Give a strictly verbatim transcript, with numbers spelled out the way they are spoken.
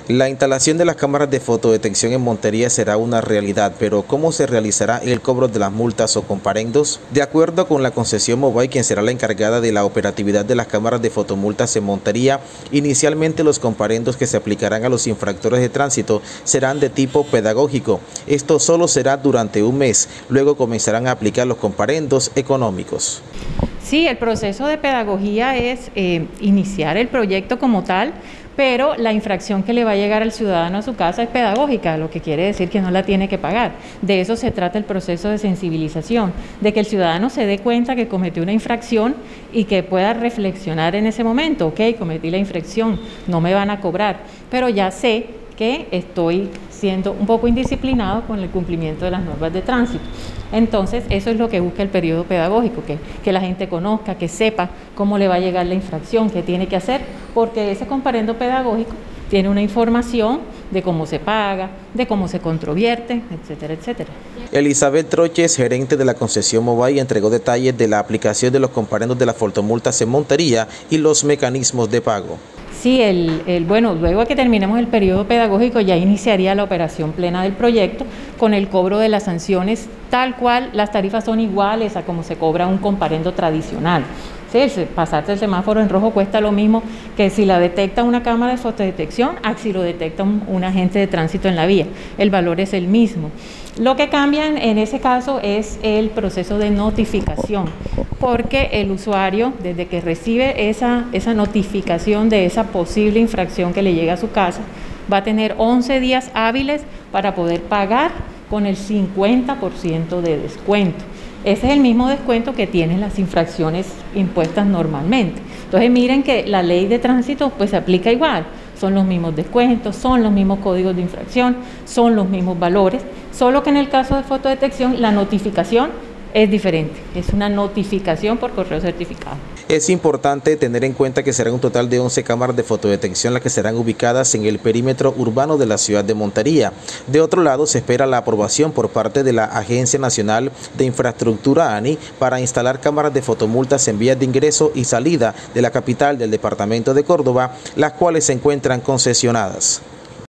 La instalación de las cámaras de fotodetección en Montería será una realidad, pero ¿cómo se realizará el cobro de las multas o comparendos? De acuerdo con la concesión Mobile, quien será la encargada de la operatividad de las cámaras de fotomultas en Montería, inicialmente los comparendos que se aplicarán a los infractores de tránsito serán de tipo pedagógico. Esto solo será durante un mes, luego comenzarán a aplicar los comparendos económicos. Sí, el proceso de pedagogía es eh, iniciar el proyecto como tal, pero la infracción que le va a llegar al ciudadano a su casa es pedagógica, lo que quiere decir que no la tiene que pagar. De eso se trata el proceso de sensibilización, de que el ciudadano se dé cuenta que cometió una infracción y que pueda reflexionar en ese momento. Ok, cometí la infracción, no me van a cobrar, pero ya sé que estoy siendo un poco indisciplinado con el cumplimiento de las normas de tránsito. Entonces, eso es lo que busca el periodo pedagógico, que, que la gente conozca, que sepa cómo le va a llegar la infracción, qué tiene que hacer, porque ese comparendo pedagógico tiene una información de cómo se paga, de cómo se controvierte, etcétera, etcétera. Elizabeth Troches, gerente de la concesión Mobile, entregó detalles de la aplicación de los comparendos de las fotomultas en Montería y los mecanismos de pago. Sí, el, el, bueno, luego de que terminemos el periodo pedagógico ya iniciaría la operación plena del proyecto con el cobro de las sanciones tal cual. Las tarifas son iguales a como se cobra un comparendo tradicional. Sí, el pasarse el semáforo en rojo cuesta lo mismo que si la detecta una cámara de fotodetección a si lo detecta un, un agente de tránsito en la vía. El valor es el mismo. Lo que cambia en, en ese caso es el proceso de notificación, porque el usuario, desde que recibe esa, esa notificación de esa posible infracción que le llega a su casa, va a tener once días hábiles para poder pagar con el cincuenta por ciento de descuento. Ese es el mismo descuento que tienen las infracciones impuestas normalmente. Entonces miren que la ley de tránsito pues se aplica igual, son los mismos descuentos, son los mismos códigos de infracción, son los mismos valores, solo que en el caso de fotodetección la notificación es diferente, es una notificación por correo certificado. Es importante tener en cuenta que serán un total de once cámaras de fotodetección las que serán ubicadas en el perímetro urbano de la ciudad de Montería. De otro lado, se espera la aprobación por parte de la Agencia Nacional de Infraestructura, ANI, para instalar cámaras de fotomultas en vías de ingreso y salida de la capital del departamento de Córdoba, las cuales se encuentran concesionadas.